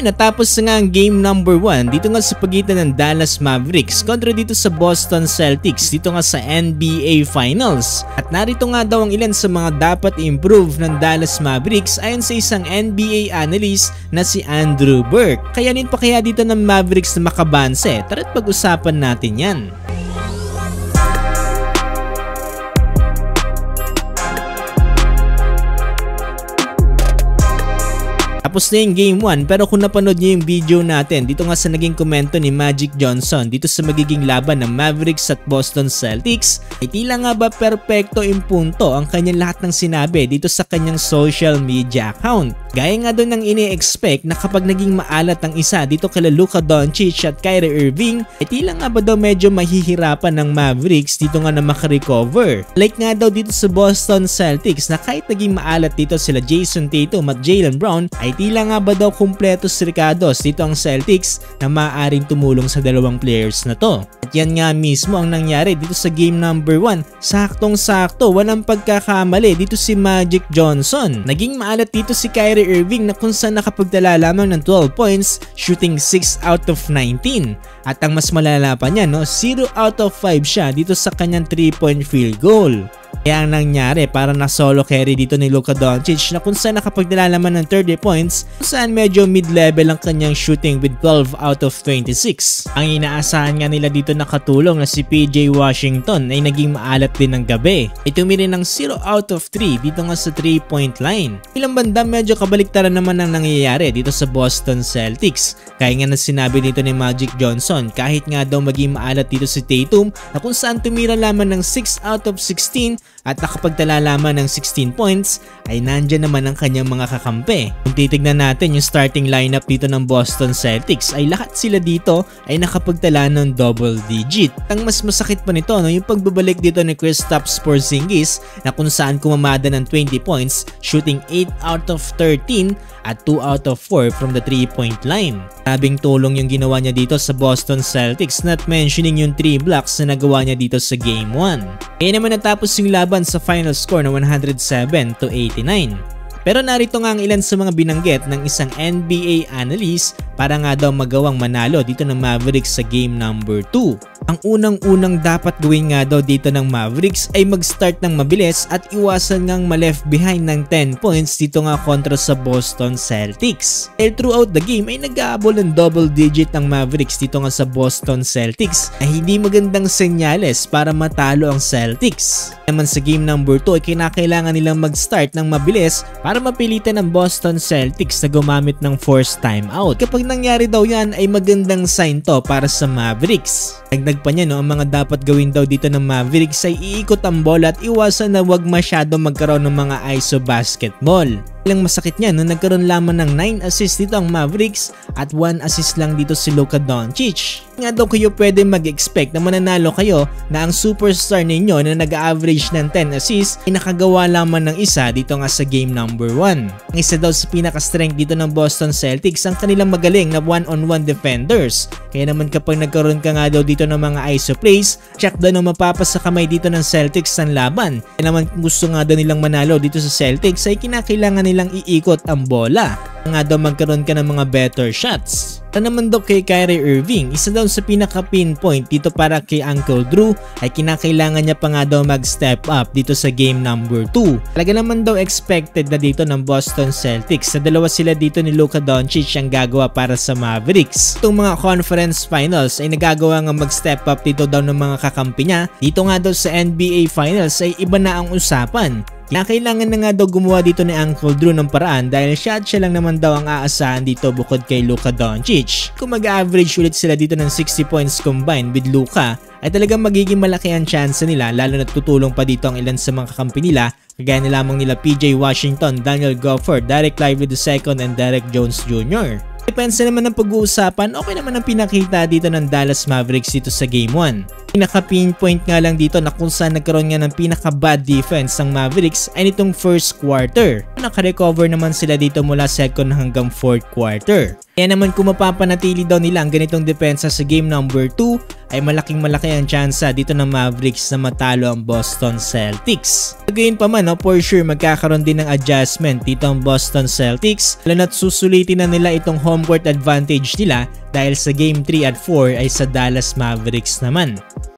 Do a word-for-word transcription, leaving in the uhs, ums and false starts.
Ayun, natapos na nga ang game number one dito nga sa pagitan ng Dallas Mavericks kontra dito sa Boston Celtics dito nga sa N B A Finals. At narito nga daw ang ilan sa mga dapat improve ng Dallas Mavericks ayon sa isang N B A analyst na si Andrew Burke. Kayanin pa kaya dito ng Mavericks na makabanse? Tara't pag-usapan natin yan. Tapos na yung game one, pero kung napanood nyo yung video natin dito nga sa naging komento ni Magic Johnson dito sa magiging laban ng Mavericks at Boston Celtics, ay tila nga ba perpekto yung punto ang kanyang lahat ng sinabi dito sa kanyang social media account. Gaya nga doon ng ini-expect na kapag naging maalat ang isa dito kala Luka Doncic at Kyrie Irving, ay tila nga ba daw medyo mahihirapan ng Mavericks dito nga na makarecover. Like nga daw dito sa Boston Celtics na kahit naging maalat dito sila Jason Tatum at Jaylen Brown, ay tila nga ba daw kumpletos ricados dito ang Celtics na maaaring tumulong sa dalawang players na to. At yan nga mismo ang nangyari dito sa game number one. Saktong-sakto, walang pagkakamali dito si Magic Johnson. Naging maalat dito si Kyrie Irving na kung saan nakapagtala lamang ng twelve points, shooting six out of nineteen. At ang mas malala pa niya, no, zero out of five siya dito sa kanyang three point field goal. Kaya ang nangyari, para na solo carry dito ni Luka Doncic na kung saan nakapagdala naman ng thirty points, kung saan medyo mid-level ang kanyang shooting with twelve out of twenty-six. Ang inaasahan nga nila dito na katulong na si P J Washington ay naging maalat din ng gabi. Ito tumiri ng zero out of three dito nga sa three point line. Ilang banda medyo kabaliktaran naman ang nangyayari dito sa Boston Celtics. Kaya nga na sinabi dito ni Magic Johnson, kahit nga daw maging maalat dito si Tatum na kung saan tumira lamang ng six out of sixteen at nakapagtala lamang ng sixteen points, ay nandyan naman ang kanyang mga kakampi. Kung titignan natin yung starting lineup dito ng Boston Celtics, ay lahat sila dito ay nakapagtala ng double digit. Ang mas masakit pa nito, no, yung pagbabalik dito ni Kristaps Porzingis na kung saan kumamada ng twenty points, shooting eight out of thirteen at two out of four from the three point line. Sabing tulong yung ginawa niya dito sa Boston Celtics, not mentioning yung three blocks na nagawa niya dito sa game one. Kaya naman natapos yung laban sa final score na one hundred seven to eighty-nine. Pero narito nga ang ilan sa mga binanggit ng isang N B A analyst para nga daw magawang manalo dito ng Mavericks sa game number two. Ang unang-unang dapat gawin nga daw dito ng Mavericks ay mag-start ng mabilis at iwasan ngang ma-left behind ng ten points dito nga kontra sa Boston Celtics. Dahil throughout the game ay nag-aabol ng double digit ang Mavericks dito nga sa Boston Celtics na hindi magandang senyales para matalo ang Celtics. Naman sa game number two ay kinakailangan nilang mag-start ng mabilis para mapilitan ng Boston Celtics na gumamit ng forced timeout. Kapag nangyari daw yan ay magandang sign to para sa Mavericks. Dagdag pa niya, no, ang mga dapat gawin daw dito ng Mavericks ay iikot ang bola at iwasan na wag masyado magkaroon ng mga I S O basketball. Ilang masakit niya, no, nagkaroon lamang ng nine assists dito ang Mavericks at one assist lang dito si Luka Doncic. Nga daw kayo pwede mag-expect na mananalo kayo na ang superstar ninyo na nag-average ng ten assists ay nakagawa lamang ng isa dito nga sa game number one. Ang isa daw sa pinaka-strength dito ng Boston Celtics ang kanilang magaling na one-on-one defenders. Kaya naman kapag nagkaroon ka nga daw dito ng mga I S O plays, check daw na mapapas sa kamay dito ng Celtics ang laban. Kaya naman kung gusto nga daw nilang manalo dito sa Celtics ay kinakailangan nilang iikot ang bola. Nga daw magkaroon ka ng mga better shots. Ito naman daw kay Kyrie Irving, isa daw sa pinaka-pinpoint dito para kay Uncle Drew ay kinakailangan niya pa nga daw mag-step up dito sa game number two. Talaga naman daw expected na dito ng Boston Celtics na dalawa sila dito ni Luka Doncic ang gagawa para sa Mavericks. Itong mga conference finals ay nagagawa nga mag-step up dito daw ng mga kakampi niya. Dito nga daw sa N B A finals ay iba na ang usapan. Na kailangan na nga daw gumawa dito ni Uncle Drew ng paraan dahil siya at siya lang naman daw ang aasahan dito bukod kay Luka Doncic. Kung mag-average ulit sila dito ng sixty points combined with Luka, ay talagang magiging malaki ang chance nila, lalo na tutulong pa dito ang ilan sa mga kakampi nila kagaya na lamang nila P J Washington, Daniel Gafford, Derek Lively the second and Derek Jones Junior Depensa naman ng pag-uusapan, okay naman ang pinakita dito ng Dallas Mavericks dito sa game one. Pinaka-pinpoint nga lang dito na kung saan nagkaroon nga ng pinaka-bad defense ng Mavericks ay nitong first quarter. Naka-recover naman sila dito mula second hanggang fourth quarter. Kaya naman kung mapapanatili daw nila ang ganitong depensa sa game number two, ay malaking malaki ang tsansa dito ng Mavericks na matalo ang Boston Celtics. Gayun pa man, no, for sure magkakaroon din ng adjustment dito ang Boston Celtics, lalo na't susulitin na nila itong home court advantage nila dahil sa game three at four ay sa Dallas Mavericks naman.